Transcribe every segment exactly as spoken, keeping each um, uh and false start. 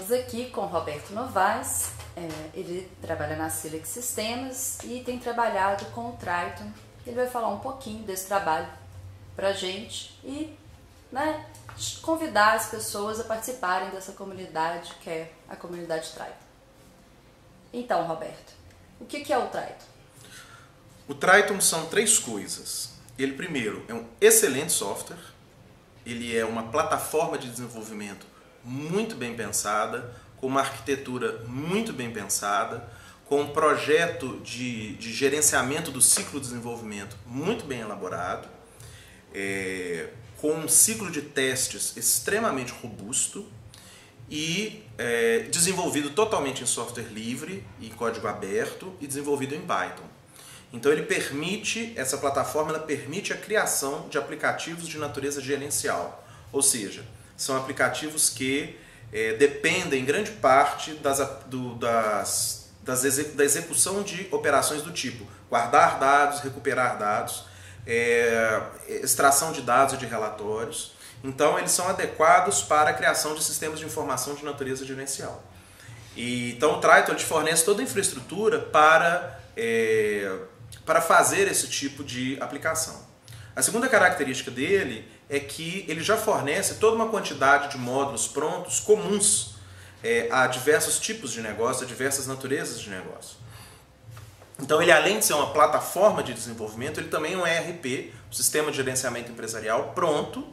Estamos aqui com o Roberto Novaes, é, ele trabalha na Silex Sistemas e tem trabalhado com o Triton. Ele vai falar um pouquinho desse trabalho pra gente e né, convidar as pessoas a participarem dessa comunidade que é a comunidade Triton. Então, Roberto, o que é o Triton? O Triton são três coisas. Ele, primeiro, é um excelente software, ele é uma plataforma de desenvolvimento muito bem pensada, com uma arquitetura muito bem pensada, com um projeto de, de gerenciamento do ciclo de desenvolvimento muito bem elaborado, é, com um ciclo de testes extremamente robusto e é, desenvolvido totalmente em software livre, em código aberto e desenvolvido em Python. Então ele permite, essa plataforma ela permite a criação de aplicativos de natureza gerencial, ou seja, são aplicativos que é, dependem em grande parte das, do, das, das exec, da execução de operações do tipo guardar dados, recuperar dados, é, extração de dados e de relatórios. Então eles são adequados para a criação de sistemas de informação de natureza gerencial. E, então o Triton te fornece toda a infraestrutura para, é, para fazer esse tipo de aplicação. A segunda característica dele é que ele já fornece toda uma quantidade de módulos prontos comuns é, a diversos tipos de negócio, a diversas naturezas de negócio. Então ele, além de ser uma plataforma de desenvolvimento, ele também é um E R P, um Sistema de Gerenciamento Empresarial pronto,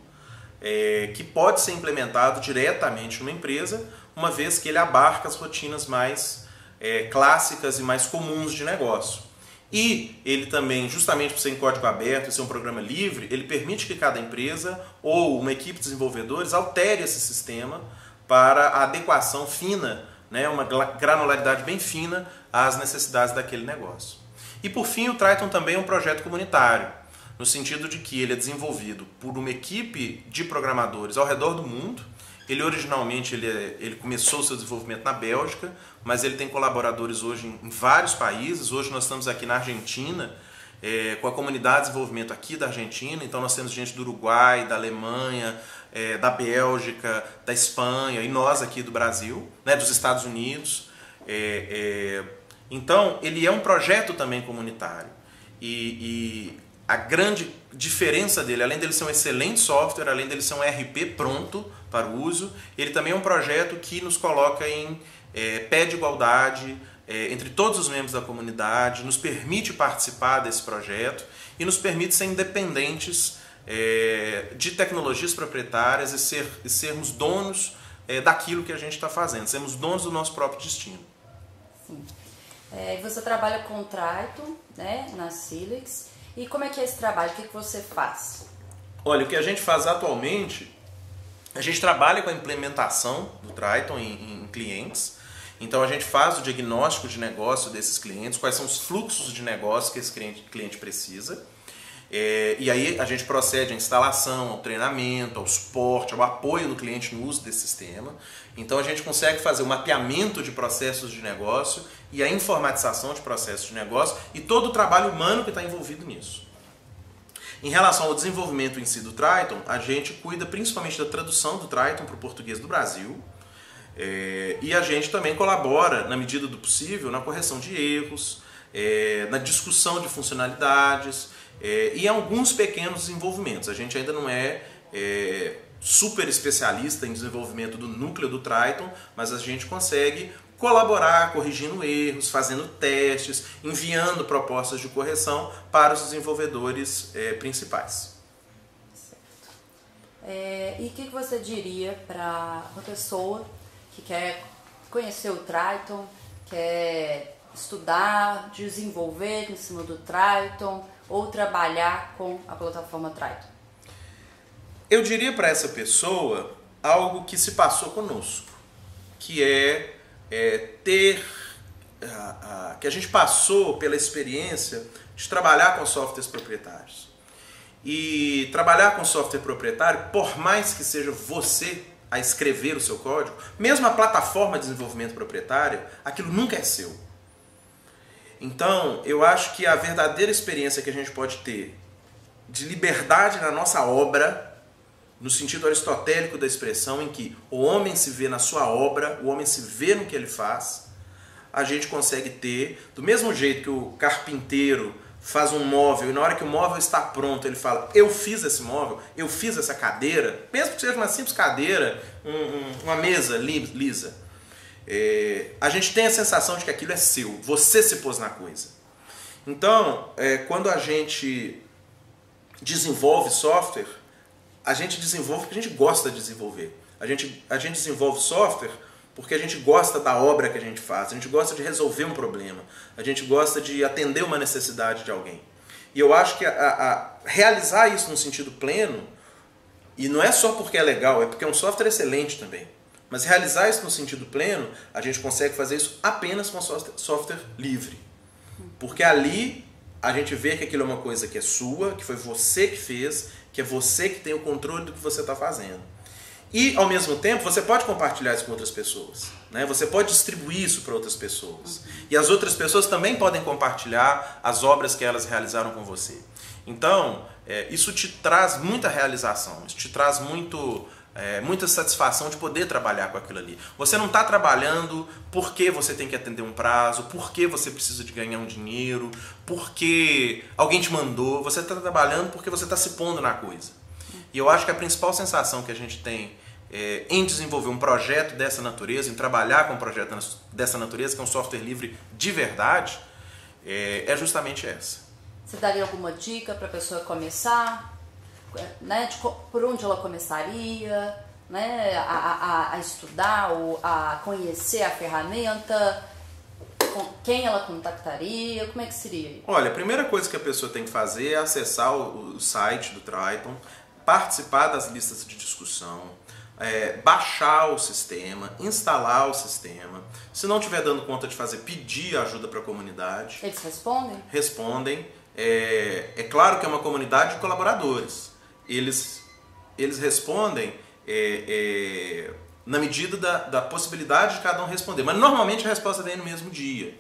é, que pode ser implementado diretamente numa empresa, uma vez que ele abarca as rotinas mais é, clássicas e mais comuns de negócio. E ele também, justamente por ser em código aberto e ser um programa livre, ele permite que cada empresa ou uma equipe de desenvolvedores altere esse sistema para a adequação fina, né, uma granularidade bem fina às necessidades daquele negócio. E por fim, o Triton também é um projeto comunitário, no sentido de que ele é desenvolvido por uma equipe de programadores ao redor do mundo. Ele originalmente ele, é, ele começou o seu desenvolvimento na Bélgica, mas ele tem colaboradores hoje em, em vários países. Hoje nós estamos aqui na Argentina, é, com a comunidade de desenvolvimento aqui da Argentina. Então nós temos gente do Uruguai, da Alemanha, é, da Bélgica, da Espanha e nós aqui do Brasil, né, dos Estados Unidos. É, é, então ele é um projeto também comunitário. E, e a grande diferença dele, além dele ser um excelente software, além dele ser um E R P pronto para o uso, ele também é um projeto que nos coloca em é, pé de igualdade é, entre todos os membros da comunidade, nos permite participar desse projeto e nos permite ser independentes é, de tecnologias proprietárias e, ser, e sermos donos é, daquilo que a gente está fazendo, sermos donos do nosso próprio destino. Sim. É, você trabalha com o Triton, né, na Silex. E como é que é esse trabalho? O que, que você faz? Olha, o que a gente faz atualmente, a gente trabalha com a implementação do Triton em, em clientes. Então a gente faz o diagnóstico de negócio desses clientes, quais são os fluxos de negócio que esse cliente, cliente precisa. É, e aí a gente procede à instalação, ao treinamento, ao suporte, ao apoio do cliente no uso desse sistema. Então a gente consegue fazer o mapeamento de processos de negócio e a informatização de processos de negócio e todo o trabalho humano que está envolvido nisso. Em relação ao desenvolvimento em si do Triton, a gente cuida principalmente da tradução do Triton para o português do Brasil. É, e a gente também colabora, na medida do possível, na correção de erros, é, na discussão de funcionalidades é, e em alguns pequenos desenvolvimentos. A gente ainda não é, é super especialista em desenvolvimento do núcleo do Triton, mas a gente consegue colaborar, corrigindo erros, fazendo testes, enviando propostas de correção para os desenvolvedores é, principais. Certo. É, e o que você diria para uma pessoa que quer conhecer o Triton, quer estudar, desenvolver em cima do Triton ou trabalhar com a plataforma Triton? Eu diria para essa pessoa algo que se passou conosco, que é, é ter, a, a, que a gente passou pela experiência de trabalhar com softwares proprietários. E trabalhar com software proprietário, por mais que seja você a escrever o seu código, mesmo a plataforma de desenvolvimento proprietária, aquilo nunca é seu. Então, eu acho que a verdadeira experiência que a gente pode ter de liberdade na nossa obra, no sentido aristotélico da expressão, em que o homem se vê na sua obra, o homem se vê no que ele faz, a gente consegue ter, do mesmo jeito que o carpinteiro faz um móvel e na hora que o móvel está pronto ele fala, eu fiz esse móvel, eu fiz essa cadeira, mesmo que seja uma simples cadeira, um, um, uma mesa lisa, é, a gente tem a sensação de que aquilo é seu, você se pôs na coisa. Então, é, quando a gente desenvolve software, a gente desenvolve porque a gente gosta de desenvolver. A gente, a gente desenvolve software porque a gente gosta da obra que a gente faz, a gente gosta de resolver um problema, a gente gosta de atender uma necessidade de alguém. E eu acho que a, a realizar isso no sentido pleno, e não é só porque é legal, é porque é um software excelente também, mas realizar isso no sentido pleno, a gente consegue fazer isso apenas com software, software livre. Porque ali a gente vê que aquilo é uma coisa que é sua, que foi você que fez, que é você que tem o controle do que você está fazendo. E, ao mesmo tempo, você pode compartilhar isso com outras pessoas, né? Você pode distribuir isso para outras pessoas. E as outras pessoas também podem compartilhar as obras que elas realizaram com você. Então, é, isso te traz muita realização, isso te traz muito, é, muita satisfação de poder trabalhar com aquilo ali. Você não está trabalhando porque você tem que atender um prazo, porque você precisa de ganhar um dinheiro, porque alguém te mandou. Você está trabalhando porque você está se pondo na coisa. E eu acho que a principal sensação que a gente tem é, em desenvolver um projeto dessa natureza, em trabalhar com um projeto dessa natureza, que é um software livre de verdade, é, é justamente essa. Você daria alguma dica para a pessoa começar? Né, de, por onde ela começaria, né, a, a, a estudar ou a conhecer a ferramenta? Com quem ela contactaria? Como é que seria? Olha, a primeira coisa que a pessoa tem que fazer é acessar o, o site do Triton, participar das listas de discussão, é, baixar o sistema, instalar o sistema. Se não estiver dando conta de fazer, pedir ajuda para a comunidade. Eles respondem? Respondem. É, é claro que é uma comunidade de colaboradores. Eles, eles respondem é, é, na medida da, da possibilidade de cada um responder. Mas normalmente a resposta vem no mesmo dia.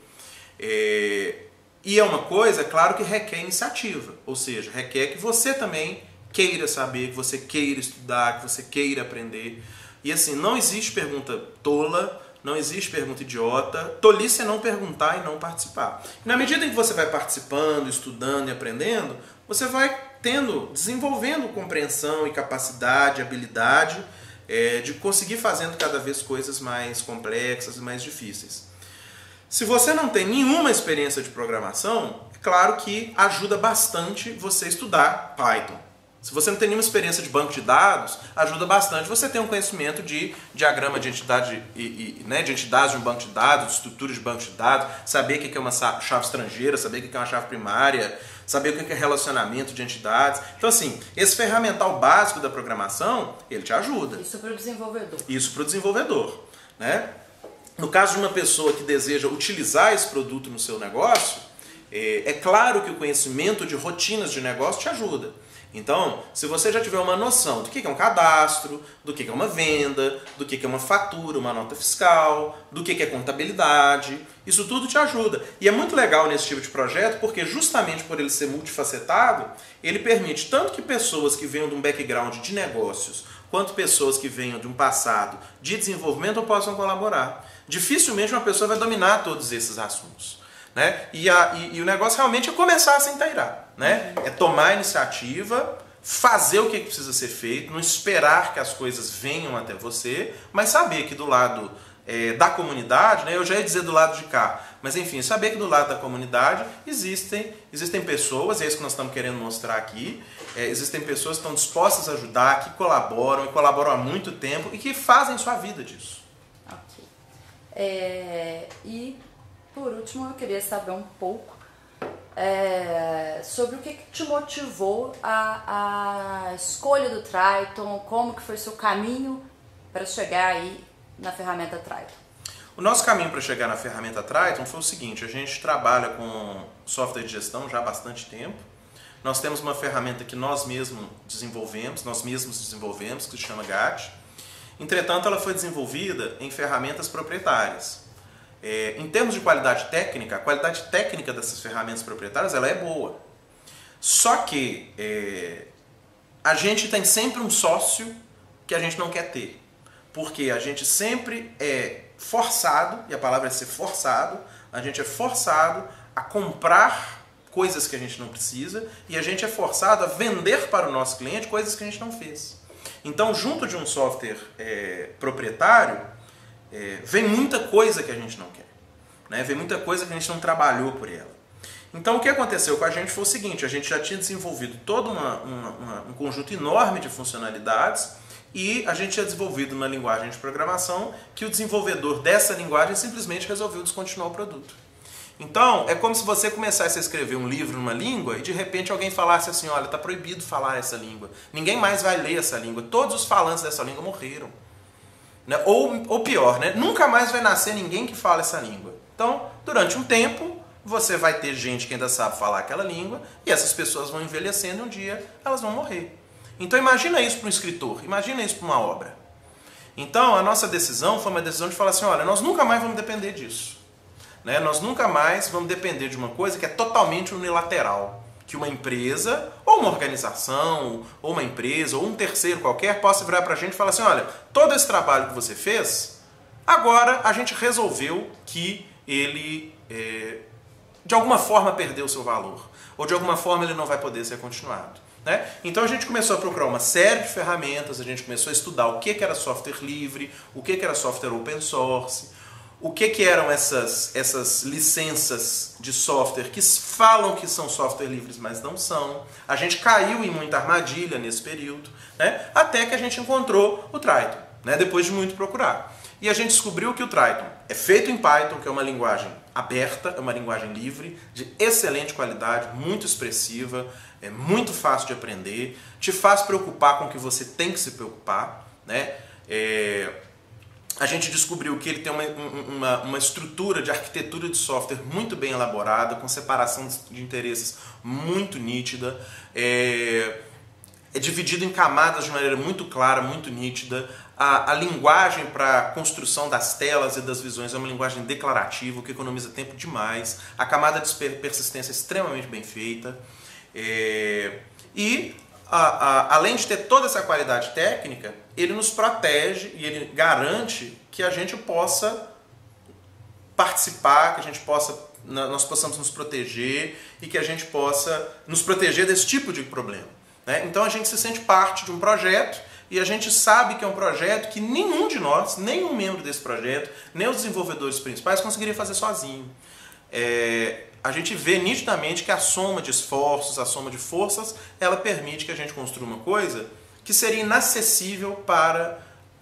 É, e é uma coisa, claro, que requer iniciativa. Ou seja, requer que você também queira saber, que você queira estudar, que você queira aprender. E assim, não existe pergunta tola, não existe pergunta idiota. Tolice é não perguntar e não participar. E na medida em que você vai participando, estudando e aprendendo, você vai tendo, desenvolvendo compreensão e capacidade, habilidade é, de conseguir fazendo cada vez coisas mais complexas e mais difíceis. Se você não tem nenhuma experiência de programação, é claro que ajuda bastante você estudar Python. Se você não tem nenhuma experiência de banco de dados, ajuda bastante você ter um conhecimento de diagrama de entidade e, e né, de entidades de um banco de dados, de estrutura de banco de dados, saber o que é uma chave estrangeira, saber o que é uma chave primária, saber o que é relacionamento de entidades. Então, assim, esse ferramental básico da programação, ele te ajuda. Isso para o desenvolvedor. Isso para o desenvolvedor, né? No caso de uma pessoa que deseja utilizar esse produto no seu negócio, é, é claro que o conhecimento de rotinas de negócio te ajuda. Então, se você já tiver uma noção do que é um cadastro, do que é uma venda, do que é uma fatura, uma nota fiscal, do que é contabilidade, isso tudo te ajuda. E é muito legal nesse tipo de projeto porque justamente por ele ser multifacetado, ele permite tanto que pessoas que venham de um background de negócios, quanto pessoas que venham de um passado de desenvolvimento possam colaborar. Dificilmente uma pessoa vai dominar todos esses assuntos. Né? E, a, e, e o negócio realmente é começar a se inteirar, né? É tomar a iniciativa, fazer o que precisa ser feito, não esperar que as coisas venham até você, mas saber que do lado é, da comunidade, né? Eu já ia dizer do lado de cá, mas enfim, saber que do lado da comunidade existem, existem pessoas, é isso que nós estamos querendo mostrar aqui, é, existem pessoas que estão dispostas a ajudar, que colaboram e colaboram há muito tempo e que fazem sua vida disso. Ok. É, e por último, eu queria saber um pouco é, sobre o que, que te motivou a, a escolha do Triton, como que foi seu caminho para chegar aí na ferramenta Triton. O nosso caminho para chegar na ferramenta Triton foi o seguinte: a gente trabalha com software de gestão já há bastante tempo. Nós temos uma ferramenta que nós mesmos desenvolvemos, nós mesmos desenvolvemos, que se chama G A T. Entretanto, ela foi desenvolvida em ferramentas proprietárias. É, em termos de qualidade técnica, a qualidade técnica dessas ferramentas proprietárias ela é boa. Só que é, a gente tem sempre um sócio que a gente não quer ter. Porque a gente sempre é forçado, e a palavra é ser forçado, a gente é forçado a comprar coisas que a gente não precisa e a gente é forçado a vender para o nosso cliente coisas que a gente não fez. Então, junto de um software é, proprietário, é, vem muita coisa que a gente não quer. Né? Vem muita coisa que a gente não trabalhou por ela. Então, o que aconteceu com a gente foi o seguinte, a gente já tinha desenvolvido todo uma, uma, uma, um conjunto enorme de funcionalidades e a gente tinha desenvolvido uma linguagem de programação que o desenvolvedor dessa linguagem simplesmente resolveu descontinuar o produto. Então, é como se você começasse a escrever um livro numa língua e de repente alguém falasse assim, olha, está proibido falar essa língua. Ninguém mais vai ler essa língua. Todos os falantes dessa língua morreram. Né? Ou, ou pior, né? Nunca mais vai nascer ninguém que fala essa língua. Então, durante um tempo, você vai ter gente que ainda sabe falar aquela língua e essas pessoas vão envelhecendo e um dia elas vão morrer. Então, imagina isso para um escritor, imagina isso para uma obra. Então, a nossa decisão foi uma decisão de falar assim, olha, nós nunca mais vamos depender disso. Né? Nós nunca mais vamos depender de uma coisa que é totalmente unilateral. Que uma empresa, ou uma organização, ou uma empresa, ou um terceiro qualquer, possa virar para a gente e falar assim, olha, todo esse trabalho que você fez, agora a gente resolveu que ele, é, de alguma forma, perdeu o seu valor. Ou de alguma forma ele não vai poder ser continuado. Né? Então a gente começou a procurar uma série de ferramentas, a gente começou a estudar o que era software livre, o que era software open source, o que, que eram essas, essas licenças de software que falam que são software livres, mas não são. A gente caiu em muita armadilha nesse período, né? Até que a gente encontrou o Triton, né? Depois de muito procurar. E a gente descobriu que o Triton é feito em Python, que é uma linguagem aberta, é uma linguagem livre, de excelente qualidade, muito expressiva, é muito fácil de aprender, te faz preocupar com o que você tem que se preocupar, né? É... A gente descobriu que ele tem uma, uma, uma estrutura de arquitetura de software muito bem elaborada, com separação de interesses muito nítida, é, é dividido em camadas de maneira muito clara, muito nítida. A, a linguagem para a construção das telas e das visões é uma linguagem declarativa, o que economiza tempo demais. A camada de persistência é extremamente bem feita. É, e... A, a, além de ter toda essa qualidade técnica, ele nos protege e ele garante que a gente possa participar, que a gente possa, nós possamos nos proteger e que a gente possa nos proteger desse tipo de problema. Né? Então a gente se sente parte de um projeto e a gente sabe que é um projeto que nenhum de nós, nenhum membro desse projeto, nem os desenvolvedores principais conseguiria fazer sozinho. É, a gente vê nitidamente que a soma de esforços, a soma de forças, ela permite que a gente construa uma coisa que seria inacessível para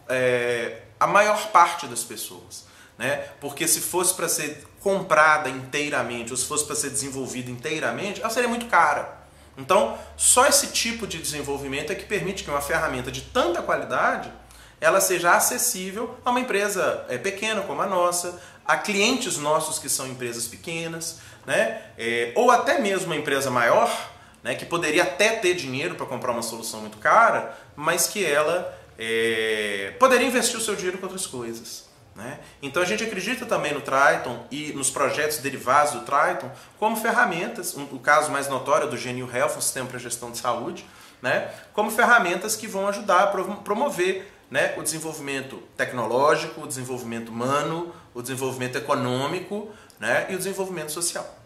é, a maior parte das pessoas. Né? Porque se fosse para ser comprada inteiramente, ou se fosse para ser desenvolvida inteiramente, ela seria muito cara. Então, só esse tipo de desenvolvimento é que permite que uma ferramenta de tanta qualidade ela seja acessível a uma empresa é, pequena como a nossa, a clientes nossos que são empresas pequenas, né? É, ou até mesmo uma empresa maior, né, que poderia até ter dinheiro para comprar uma solução muito cara, mas que ela é, poderia investir o seu dinheiro com outras coisas. Né? Então a gente acredita também no Triton e nos projetos derivados do Triton como ferramentas, um, o caso mais notório é do Genil Health, um sistema para gestão de saúde, né? Como ferramentas que vão ajudar a promover, né, o desenvolvimento tecnológico, o desenvolvimento humano, o desenvolvimento econômico, né, e o desenvolvimento social.